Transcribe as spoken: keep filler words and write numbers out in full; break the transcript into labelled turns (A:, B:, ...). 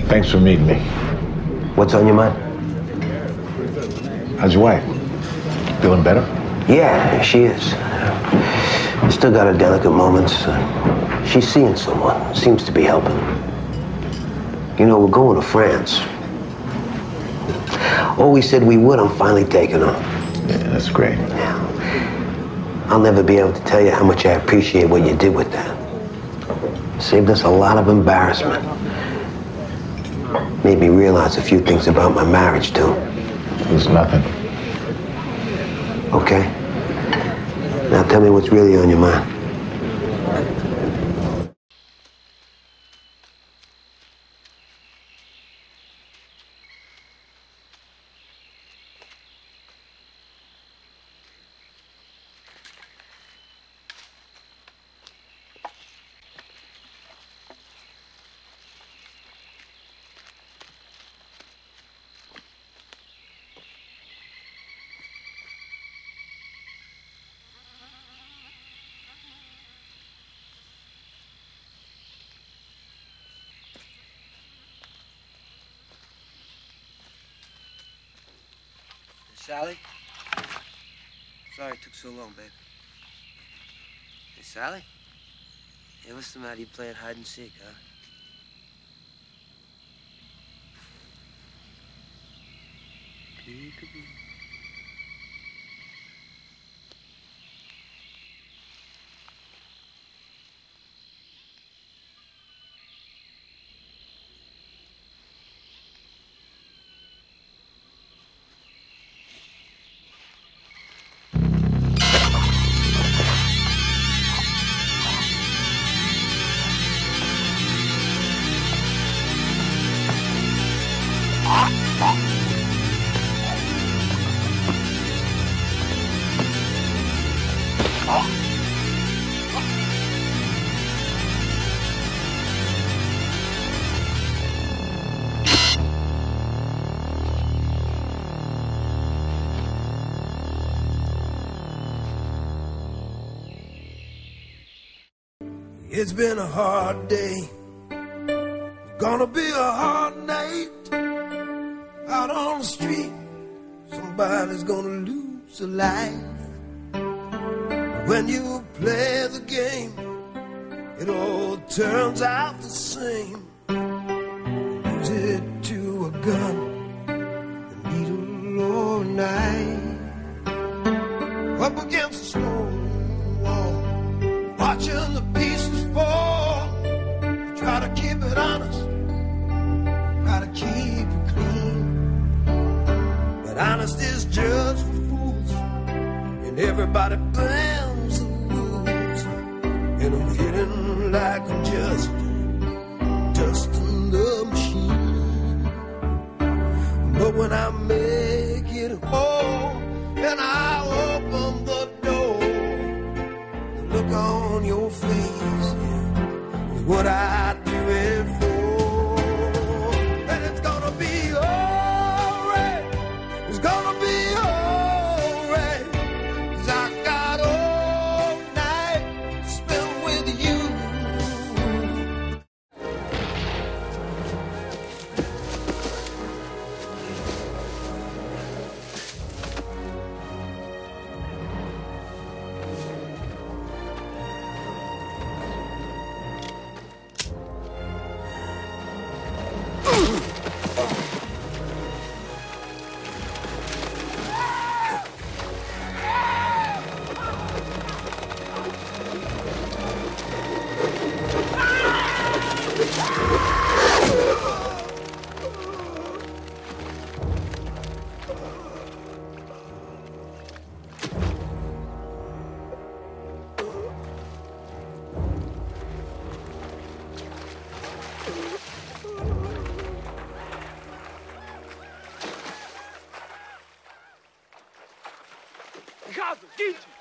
A: Thanks for meeting me.
B: What's on your mind?
A: How's your wife? Feeling better?
B: Yeah, she is. Still got her delicate moments. She's seeing someone. Seems to be helping. You know, we're going to France. All we said we would, I'm finally taking her.
A: Yeah, that's great.
B: Yeah. I'll never be able to tell you how much I appreciate what you did with that. Saved us a lot of embarrassment. Made me realize a few things about my marriage, too.
A: It was nothing.
B: Okay. Now tell me what's really on your mind.
C: Sally? Sorry it took so long, babe. Hey, Sally? Hey, what's the matter? You playing hide and seek, huh? Peekaboo.
D: It's been a hard day, gonna be a hard night. Out on the street, somebody's gonna lose a life. When you play the game, it all turns out the same. Lose it to a gun, a needle or a knife. Up against a stone wall, watching the pieces fall. Try to keep it honest, try to keep it clean. But honesty is just for fools, and everybody bends the rules. And I'm feeling like I'm just dust in the machine. But when I make it home and I open the door, the look on your face, yeah, is what I do it for. And it's gonna be alright, it's gonna be alright, 'cause I got all night to spend with you.
E: Ricardo, Guide!